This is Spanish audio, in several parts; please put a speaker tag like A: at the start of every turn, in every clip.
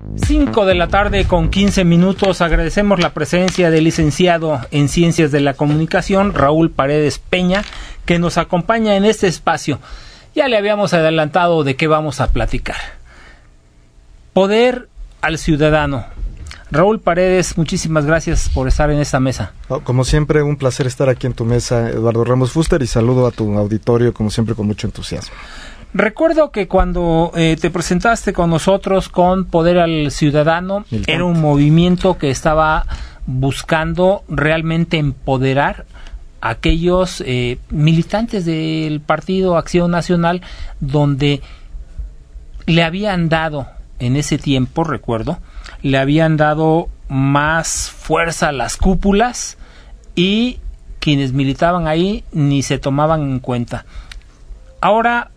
A: 5 de la tarde con 15 minutos. Agradecemos la presencia del licenciado en Ciencias de la Comunicación, Raúl Paredes Peña, que nos acompaña en este espacio. Ya le habíamos adelantado de qué vamos a platicar. Poder al ciudadano. Raúl Paredes, muchísimas gracias por estar en esta mesa.
B: Como siempre, un placer estar aquí en tu mesa, Eduardo Ramos Fuster, y saludo a tu auditorio, como siempre, con mucho entusiasmo.
A: Recuerdo que cuando te presentaste con nosotros con Poder al Ciudadano, militante. Era un movimiento que estaba buscando realmente empoderar a aquellos militantes del Partido Acción Nacional, donde le habían dado, en ese tiempo, recuerdo, le habían dado más fuerza a las cúpulas y quienes militaban ahí ni se tomaban en cuenta. Ahora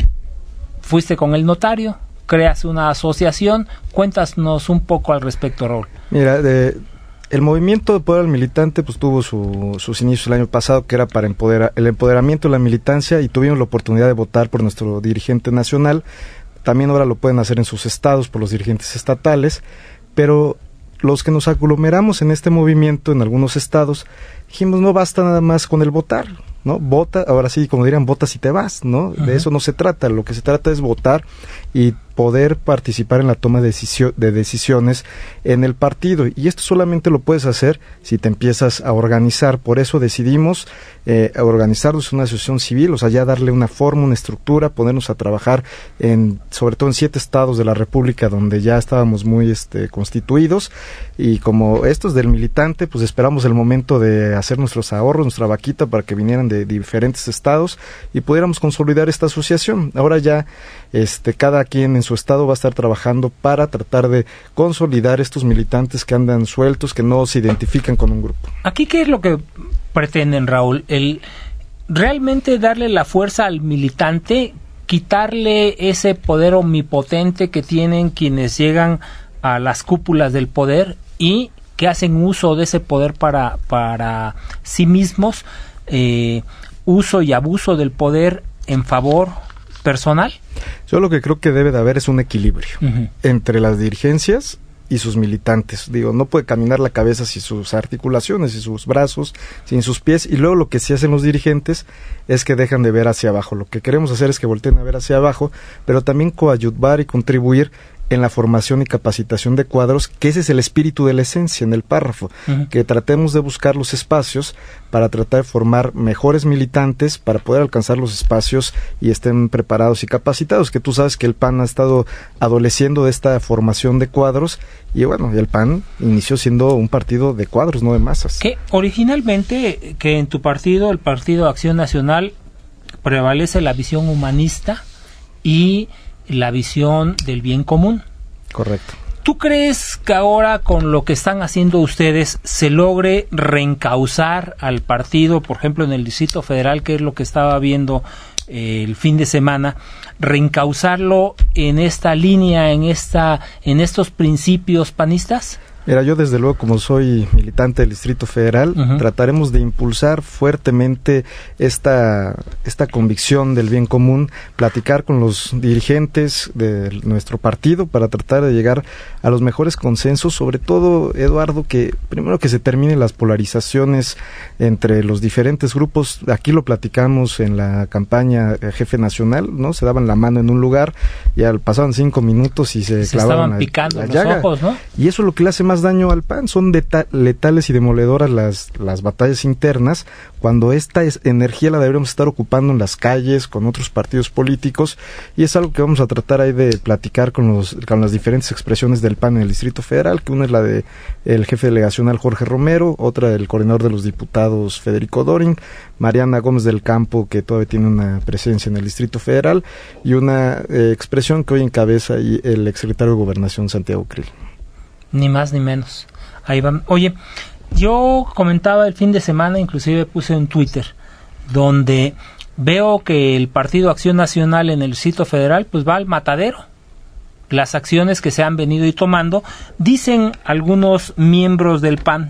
A: fuiste con el notario, creas una asociación. Cuéntanos un poco al respecto, Raúl.
B: Mira, el movimiento de Poder al Militante pues tuvo sus inicios el año pasado, que era para el empoderamiento de la militancia, y tuvimos la oportunidad de votar por nuestro dirigente nacional. También ahora lo pueden hacer en sus estados por los dirigentes estatales, pero los que nos aglomeramos en este movimiento en algunos estados dijimos, no basta nada más con el votar, ¿no? Vota, ahora sí, como dirían, votas y te vas, ¿no? Uh-huh. De eso no se trata. Lo que se trata es votar y poder participar en la toma de decisiones en el partido, y esto solamente lo puedes hacer si te empiezas a organizar. Por eso decidimos organizarnos en una asociación civil, o sea, ya darle una forma, una estructura, ponernos a trabajar sobre todo en 7 estados de la República donde ya estábamos muy constituidos, y como esto es del militante, pues esperamos el momento de hacer nuestros ahorros, nuestra vaquita, para que vinieran de diferentes estados y pudiéramos consolidar esta asociación. Ahora ya cada quien en su estado va a estar trabajando para tratar de consolidar estos militantes que andan sueltos, que no se identifican con un grupo.
A: ¿Aquí qué es lo que pretenden, Raúl? Realmente darle la fuerza al militante, quitarle ese poder omnipotente que tienen quienes llegan a las cúpulas del poder y que hacen uso de ese poder para sí mismos, uso y abuso del poder en favor personal.
B: Yo lo que creo que debe de haber es un equilibrio entre las dirigencias y sus militantes. Digo, no puede caminar la cabeza sin sus articulaciones, sin sus brazos, sin sus pies, y luego lo que sí hacen los dirigentes es que dejan de ver hacia abajo. Lo que queremos hacer es que volteen a ver hacia abajo, pero también coadyuvar y contribuir en la formación y capacitación de cuadros, que ese es el espíritu de la esencia en el párrafo, que tratemos de buscar los espacios para tratar de formar mejores militantes para poder alcanzar los espacios y estén preparados y capacitados, que tú sabes que el PAN ha estado adoleciendo de esta formación de cuadros, y bueno, el PAN inició siendo un partido de cuadros, no de masas.
A: Que originalmente, que en tu partido, el Partido Acción Nacional, prevalece la visión humanista y la visión del bien común.
B: Correcto.
A: ¿Tú crees que ahora, con lo que están haciendo ustedes, se logre reencauzar al partido, por ejemplo, en el Distrito Federal, que es lo que estaba viendo el fin de semana, reencauzarlo en esta línea, en estos principios panistas?
B: Mira, yo desde luego, como soy militante del Distrito Federal, trataremos de impulsar fuertemente esta convicción del bien común, platicar con los dirigentes de nuestro partido para tratar de llegar a los mejores consensos, sobre todo, Eduardo, que primero que se terminen las polarizaciones entre los diferentes grupos. Aquí lo platicamos en la campaña jefe nacional, ¿no? Se daban la mano en un lugar, ya pasaban 5 minutos y se clavaban
A: estaban picando
B: la
A: los
B: llaga.
A: ojos, ¿no?
B: Y eso es lo que le hace más daño al PAN. Son letales y demoledoras las batallas internas, cuando esta energía la deberíamos estar ocupando en las calles con otros partidos políticos, y es algo que vamos a tratar ahí de platicar con las diferentes expresiones del PAN en el Distrito Federal, que una es la de el jefe delegacional Jorge Romero, otra del coordinador de los diputados Federico Doring, Mariana Gómez del Campo, que todavía tiene una presencia en el Distrito Federal, y una expresión que hoy encabeza el exsecretario de Gobernación Santiago Krill.
A: Ni más ni menos. Ahí van. Oye, yo comentaba el fin de semana, inclusive puse en Twitter, donde veo que el Partido Acción Nacional en el Distrito Federal pues va al matadero. Las acciones que se han venido y tomando, dicen algunos miembros del PAN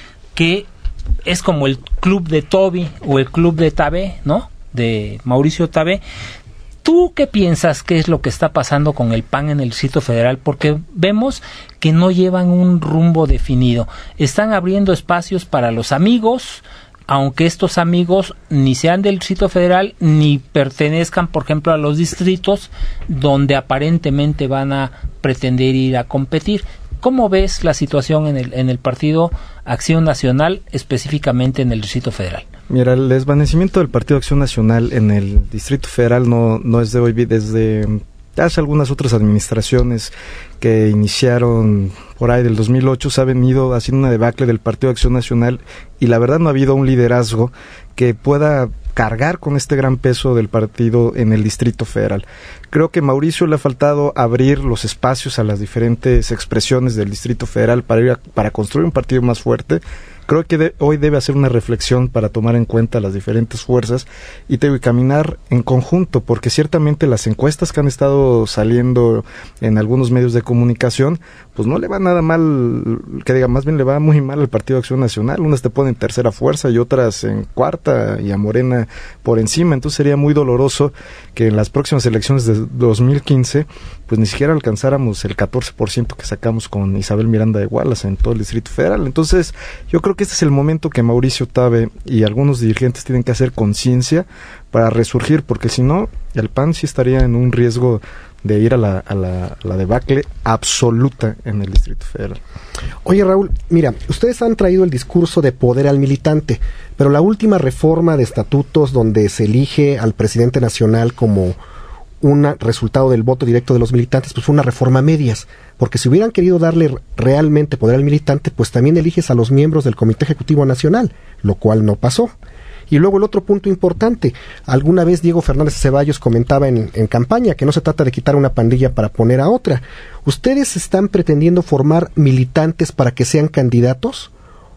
A: que es como el club de Toby o el club de Tabé, ¿no? De Mauricio Tabé. ¿Tú qué piensas que es lo que está pasando con el PAN en el Distrito Federal? Porque vemos que no llevan un rumbo definido. Están abriendo espacios para los amigos, aunque estos amigos ni sean del Distrito Federal ni pertenezcan, por ejemplo, a los distritos donde aparentemente van a pretender ir a competir. ¿Cómo ves la situación en el Partido Acción Nacional, específicamente en el Distrito Federal?
B: Mira, el desvanecimiento del Partido Acción Nacional en el Distrito Federal no es de hoy, desde hace algunas otras administraciones que iniciaron por ahí del 2008, se ha venido haciendo una debacle del Partido Acción Nacional y la verdad no ha habido un liderazgo que pueda cargar con este gran peso del partido en el Distrito Federal. Creo que a Mauricio le ha faltado abrir los espacios a las diferentes expresiones del Distrito Federal para construir un partido más fuerte. Creo que hoy debe hacer una reflexión para tomar en cuenta las diferentes fuerzas y caminar en conjunto, porque ciertamente las encuestas que han estado saliendo en algunos medios de comunicación, pues no le va nada mal, que diga, más bien le va muy mal al Partido de Acción Nacional. Unas te ponen tercera fuerza y otras en cuarta, y a Morena por encima. Entonces sería muy doloroso que en las próximas elecciones de 2015 pues ni siquiera alcanzáramos el 14% que sacamos con Isabel Miranda de Wallace en todo el Distrito Federal. Entonces yo creo que este es el momento que Mauricio Tabe y algunos dirigentes tienen que hacer conciencia para resurgir, porque si no, el PAN sí estaría en un riesgo de ir a la debacle absoluta en el Distrito Federal.
C: Oye, Raúl, mira, ustedes han traído el discurso de poder al militante, pero la última reforma de estatutos donde se elige al presidente nacional como un resultado del voto directo de los militantes, pues fue una reforma a medias, porque si hubieran querido darle realmente poder al militante, pues también eliges a los miembros del Comité Ejecutivo Nacional, lo cual no pasó. Y luego el otro punto importante, alguna vez Diego Fernández Ceballos comentaba en campaña que no se trata de quitar una pandilla para poner a otra. ¿Ustedes están pretendiendo formar militantes para que sean candidatos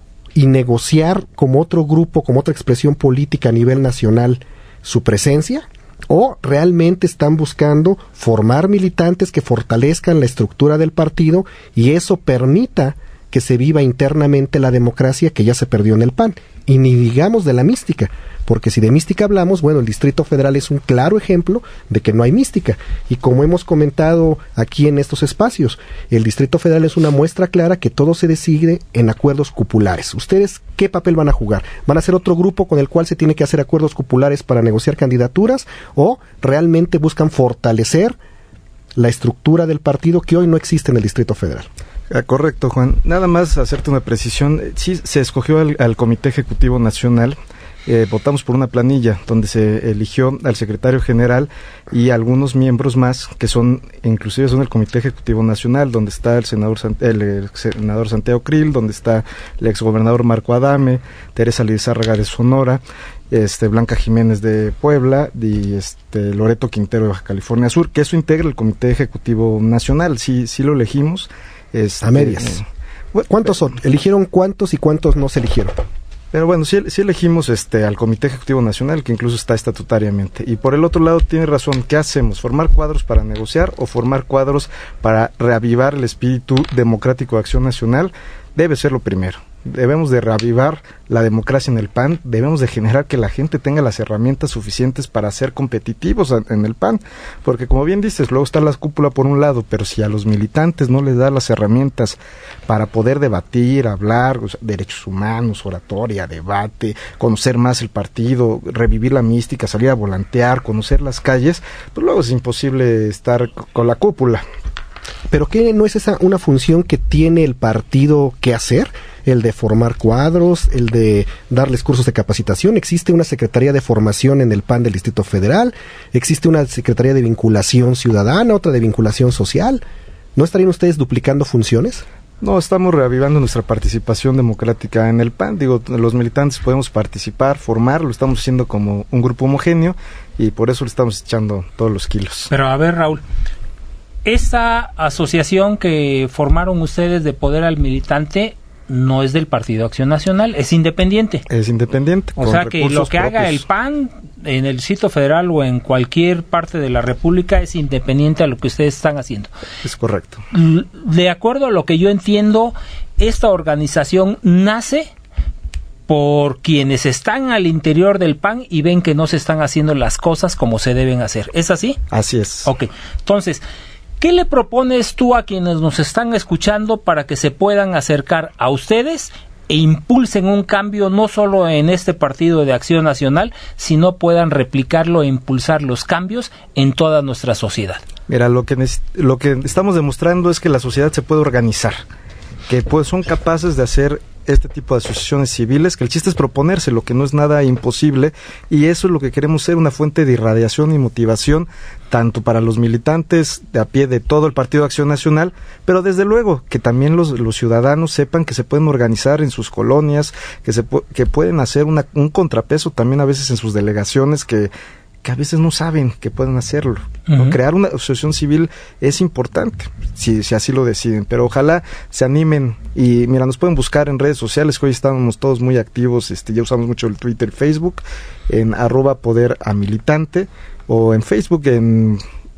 C: y negociar como otro grupo, como otra expresión política a nivel nacional su presencia? ¿O realmente están buscando formar militantes que fortalezcan la estructura del partido y eso permita que se viva internamente la democracia que ya se perdió en el PAN? Y ni digamos de la mística, porque si de mística hablamos, bueno, el Distrito Federal es un claro ejemplo de que no hay mística. Y como hemos comentado aquí en estos espacios, el Distrito Federal es una muestra clara que todo se decide en acuerdos cupulares. ¿Ustedes qué papel van a jugar? ¿Van a ser otro grupo con el cual se tiene que hacer acuerdos cupulares para negociar candidaturas? ¿O realmente buscan fortalecer la estructura del partido que hoy no existe en el Distrito Federal?
B: Correcto, Juan. Nada más hacerte una precisión. Sí, se escogió al Comité Ejecutivo Nacional. Votamos por una planilla donde se eligió al secretario general y algunos miembros más que inclusive son el Comité Ejecutivo Nacional, donde está el senador Santiago Krill, donde está el exgobernador Marco Adame, Teresa Lizárraga de Sonora, Blanca Jiménez de Puebla y Loreto Quintero de Baja California Sur, que eso integra el Comité Ejecutivo Nacional. Sí lo elegimos.
C: A medias. ¿Cuántos son? ¿Eligieron cuántos y cuántos no se eligieron?
B: Pero bueno, sí elegimos al Comité Ejecutivo Nacional, que incluso está estatutariamente. Y por el otro lado, tiene razón, ¿qué hacemos? ¿Formar cuadros para negociar o formar cuadros para reavivar el espíritu democrático de Acción Nacional? Debe ser lo primero. Debemos de reavivar la democracia en el PAN, debemos de generar que la gente tenga las herramientas suficientes para ser competitivos en el PAN, porque como bien dices, luego está la cúpula por un lado, pero si a los militantes no les da las herramientas para poder debatir, hablar, derechos humanos, oratoria, debate, conocer más el partido, revivir la mística, salir a volantear, conocer las calles, pues luego es imposible estar con la cúpula.
C: ¿Pero qué no es esa una función que tiene el partido que hacer? El de formar cuadros, el de darles cursos de capacitación. Existe una Secretaría de Formación en el PAN del Distrito Federal, existe una Secretaría de Vinculación Ciudadana, otra de Vinculación Social. ¿No estarían ustedes duplicando funciones?
B: No, estamos reavivando nuestra participación democrática en el PAN. Digo, los militantes podemos participar, formar, lo estamos haciendo como un grupo homogéneo y por eso le estamos echando todos los kilos.
A: Pero a ver, Raúl, esta asociación que formaron ustedes de poder al militante no es del Partido Acción Nacional, es independiente.
B: Es independiente.
A: O sea que lo que haga el PAN en el Distrito Federal o en cualquier parte de la República es independiente a lo que ustedes están haciendo.
B: Es correcto.
A: De acuerdo a lo que yo entiendo, esta organización nace por quienes están al interior del PAN y ven que no se están haciendo las cosas como se deben hacer. ¿Es así?
B: Así es.
A: Ok, entonces, ¿qué le propones tú a quienes nos están escuchando para que se puedan acercar a ustedes e impulsen un cambio no solo en este Partido de Acción Nacional, sino puedan replicarlo e impulsar los cambios en toda nuestra sociedad?
B: Mira, lo que estamos demostrando es que la sociedad se puede organizar, que pues son capaces de hacer este tipo de asociaciones civiles, que el chiste es proponerse, lo que no es nada imposible, y eso es lo que queremos ser, una fuente de irradiación y motivación, tanto para los militantes de a pie de todo el Partido de Acción Nacional, pero desde luego que también los ciudadanos sepan que se pueden organizar en sus colonias, que pueden hacer un contrapeso también a veces en sus delegaciones, que a veces no saben que pueden hacerlo, ¿no? Crear una asociación civil es importante, si así lo deciden, pero ojalá se animen. Y mira, nos pueden buscar en redes sociales, que hoy estamos todos muy activos, ya usamos mucho el Twitter y Facebook, en @poderamilitante, o en Facebook en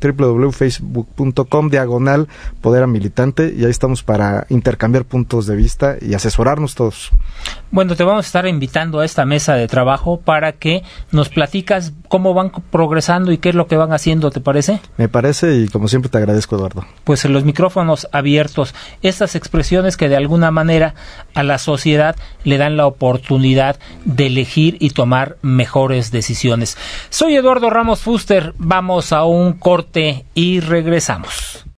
B: www.facebook.com/poderamilitante, y ahí estamos para intercambiar puntos de vista y asesorarnos todos.
A: Bueno, te vamos a estar invitando a esta mesa de trabajo para que nos platicas cómo van progresando y qué es lo que van haciendo, ¿te parece?
B: Me parece, y como siempre te agradezco, Eduardo.
A: Pues en los micrófonos abiertos, estas expresiones que de alguna manera a la sociedad le dan la oportunidad de elegir y tomar mejores decisiones. Soy Eduardo Ramos Fuster, vamos a un corte y regresamos.